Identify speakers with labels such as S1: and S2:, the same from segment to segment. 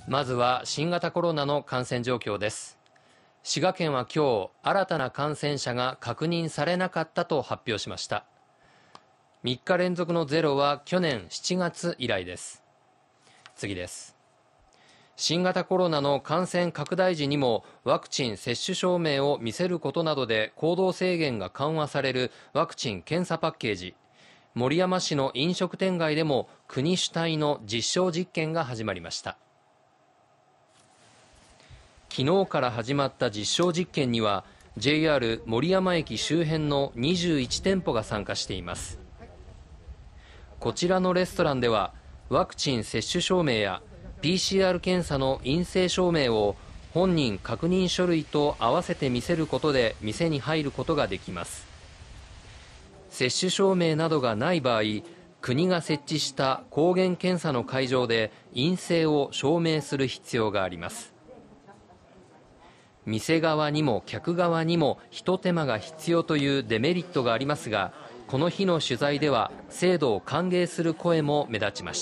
S1: まずは新型コロナの感染状況です。滋賀県は今日、新たな感染者が確認されなかったと発表しました。3日連続のゼロは去年7月以来です。次です。新型コロナの感染拡大時にもワクチン接種証明を見せることなどで行動制限が緩和されるワクチン・検査パッケージ。守山市の飲食店街でも国主体の実証実験が始まりました。昨日から始まった実証実験には JR 守山駅周辺の21店舗が参加しています。こちらのレストランではワクチン接種証明や PCR 検査の陰性証明を本人確認書類と合わせて見せることで店に入ることができます。接種証明などがない場合、国が設置した抗原検査の会場で陰性を証明する必要があります。店側にも客側にも一手間が必要というデメリットがありますが、この日の取材では制度を歓迎する声も目立ちました。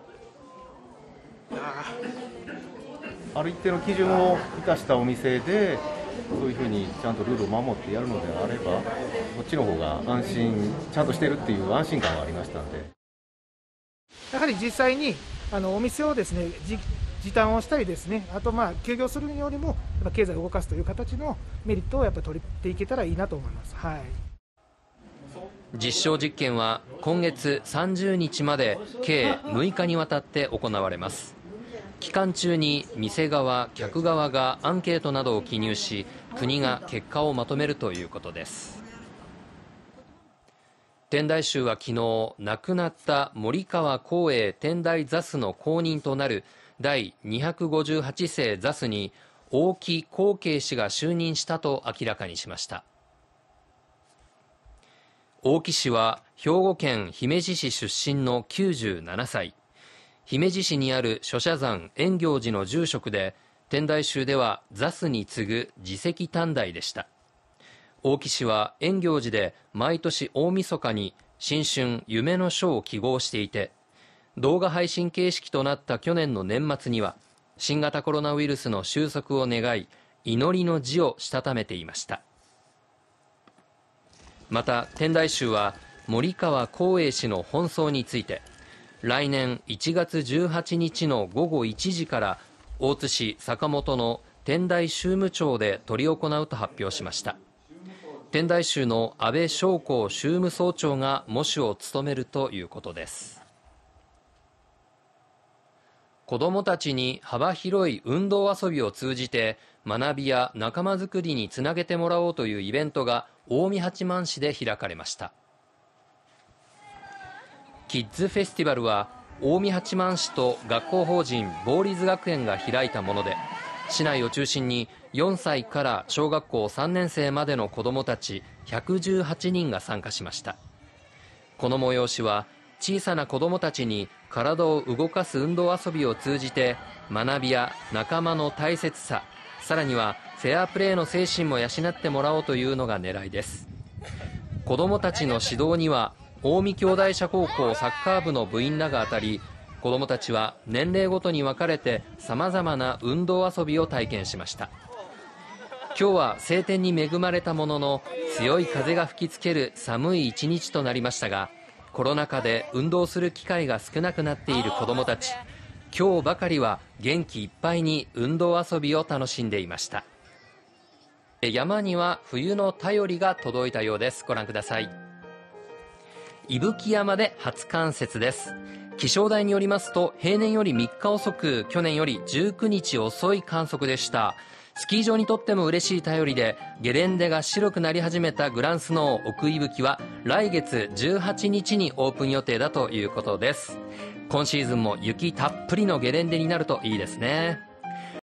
S2: ある一定の基準を満たしたお店でそういうふうにちゃんとルールを守ってやるのであれば、こっちの方が安心、ちゃんとしてるっていう安心感がありましたので、
S3: やはり実際にお店をですね時短をしたりですね、あと休業するよりも経済を動かすという形のメリットをやっぱり取っていけたらいいなと思います。はい。
S1: 実証実験は今月30日まで計6日にわたって行われます。期間中に店側、客側がアンケートなどを記入し、国が結果をまとめるということです。天台宗は昨日、亡くなった森川光栄天台座主の後任となる第258世座主に大木幸慶氏が就任したと明らかにしました。大木氏は兵庫県姫路市出身の97歳。姫路市にある諸社山円行寺の住職で、天台宗では座主に次ぐ次席短大でした。大木氏は円行寺で毎年大晦日に新春夢の書を記号していて、動画配信形式となった去年の年末には新型コロナウイルスの収束を願い、祈りの字をしたためていました。また天台宗は森川光栄氏の奔走について、来年1月18日の午後1時から大津市坂本の天台宗務庁で執り行うと発表しました。天台宗の安倍昌光宗務総長が喪主を務めるということです。子どもたちに幅広い運動遊びを通じて学びや仲間づくりにつなげてもらおうというイベントが近江八幡市で開かれました。キッズフェスティバルは近江八幡市と学校法人ボーリズ学園が開いたもので、市内を中心に4歳から小学校3年生までの子どもたち118人が参加しました。この催しは小さな子どもたちに体を動かす運動遊びを通じて学びや仲間の大切さ、さらにはフェアプレーの精神も養ってもらおうというのが狙いです。子どもたちの指導には近江兄弟社高校サッカー部の部員らが当たり、子どもたちは年齢ごとに分かれてさまざまな運動遊びを体験しました。今日は晴天に恵まれたものの、強い風が吹きつける寒い一日となりましたが、コロナ禍で運動する機会が少なくなっている子どもたち、今日ばかりは元気いっぱいに運動遊びを楽しんでいました。山には冬の便りが届いたようです。ご覧ください。伊吹山で初冠雪です。気象台によりますと、平年より3日遅く、去年より19日遅い観測でした。スキー場にとっても嬉しい便りで、ゲレンデが白くなり始めたグランスノー奥伊吹は来月18日にオープン予定だということです。今シーズンも雪たっぷりのゲレンデになるといいですね。